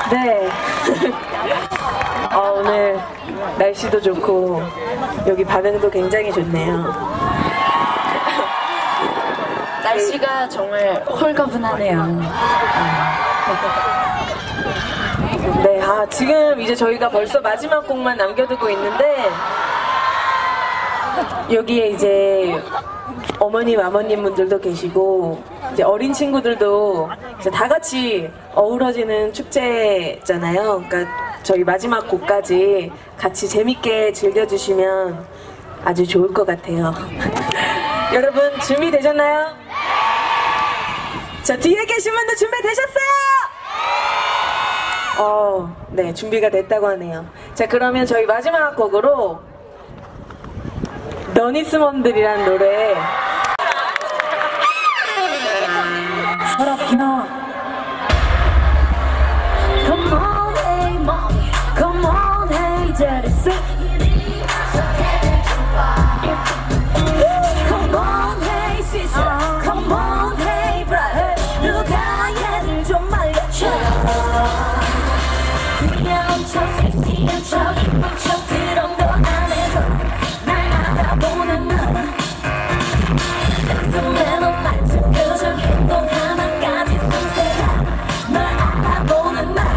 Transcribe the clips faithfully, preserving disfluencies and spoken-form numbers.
네. 어, 오늘 날씨도 좋고 여기 반응도 굉장히 좋네요. 날씨가 정말 홀가분하네요. 네, 아, 지금 이제 저희가 벌써 마지막 곡만 남겨두고 있는데 여기에 이제 어머님, 아버님 분들도 계시고 이제 어린 친구들도 이제 다 같이 어우러지는 축제잖아요. 그러니까 저희 마지막 곡까지 같이 재밌게 즐겨주시면 아주 좋을 것 같아요. 여러분 준비되셨나요? 자, 뒤에 계신 분들 준비되셨어요? 어, 네, 준비가 됐다고 하네요. 자, 그러면 저희 마지막 곡으로 너니스몬들이란 노래 서럽기나 Come on, hey, mommy. Come on, hey, daddy. Come on, hey, sister. Come on, hey, brother. 누가 얘를 좀 말려줘. 귀여운 척, 섹시한 척, 이쁜 척, 그런 거 안 해도 날 알아보는 너. 섹스맨은 말투, 표정, 행동 하나까지 섬세한 널 알아보는 나.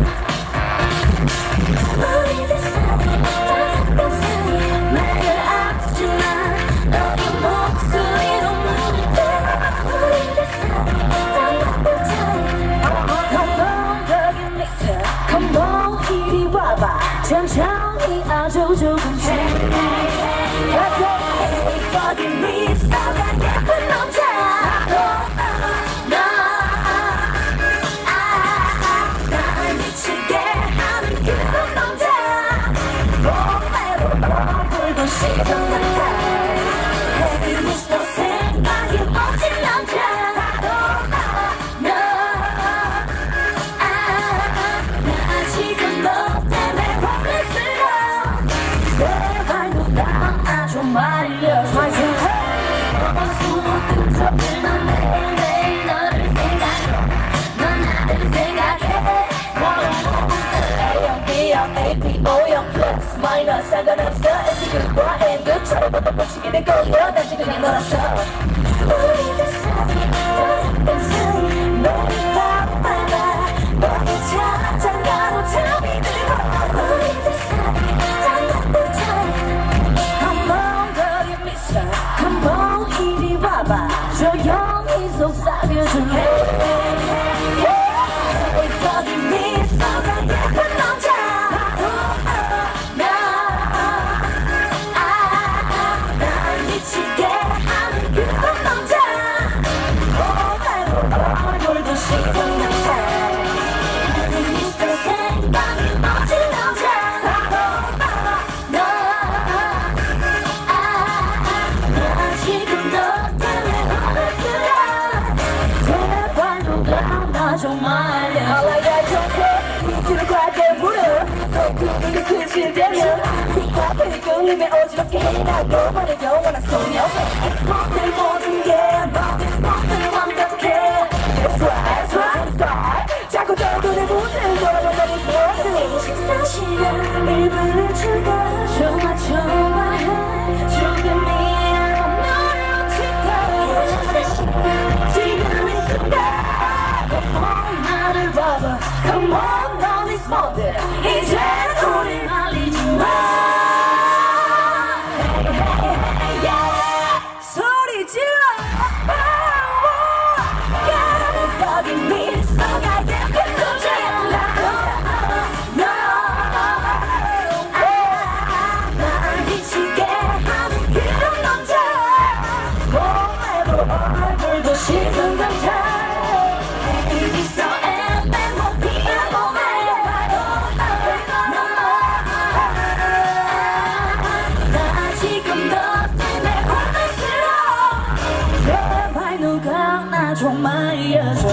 우리들 사이, 따뜻한 사이, 말을 아프지만 너의 목소리로 물을 때. 우리들 사이, 따뜻한 사이. Come on, 여기 미쳐. Come on, 이리 와봐. 천천히 아주 조금씩. Let's go. 거기 미쳐가 예쁜 남자. 날 미치게 하는 그런 남자. 몸매로 얼굴도 시선 같아. Hey, 미스터 생각이 멋진 남자. 너, 나 지금 너 때문에 혼란스러워. 제발 누가 나 좀 말려줘. 숨어든 척들만 매일매일 너를 생각해. 넌 나를 생각해. A형, B형, A, B, O형 플러스 마이너스 상관없어. S급과 N급처럼 모두 붙이게 될 거야. 난 지금 그냥 놀았어. 우리들 사이, 따뜻한 사이, 너를 바라봐. 너의 자장가로 잠이 들고. 우리들 사이, 따뜻한 사이. Come on, 거기 미쳐. Come on, 이리 와봐. 조용히 속삭여줄래. 거기 미소가 예쁜 남자. 날 미치게 하는 그런 남자. 몸매로 얼굴도 시선 같아. 미스터 생각이 멋진 남자. 나 지금 너 때문에 혼란스러워. 제발 누가 나 좀 말려. All I got your 이치를 과게 물어. 손등이 스칠되면 힙합을 끌리면 어지럽게 해. 날 너만의 영원한 소녀. 엑스포들 모든 게 너의 스포츠는 완벽해. That's right, that's right, that's right. 자꾸 저도 내 모습을 돌아본다 무서워. 식사 시간 일 분을 줄까. 정말 정말 조금이라도 너를 놓칠까. 지금 이 순간 나를 봐봐. Come on, 넌 이 스포츠. 이제 우리 말리지 마. Hey, hey, hey, yeah. 소리 질러. 거기 미소가 예쁜 남자야. 날 미치게 하는 그런 남자. 몸매로 얼굴도 시선 같아. 미스터 엠엠오피야 몸에. 나 지금 너 때문에 혼란스러워. 제발 누가 나 좀 말려줘.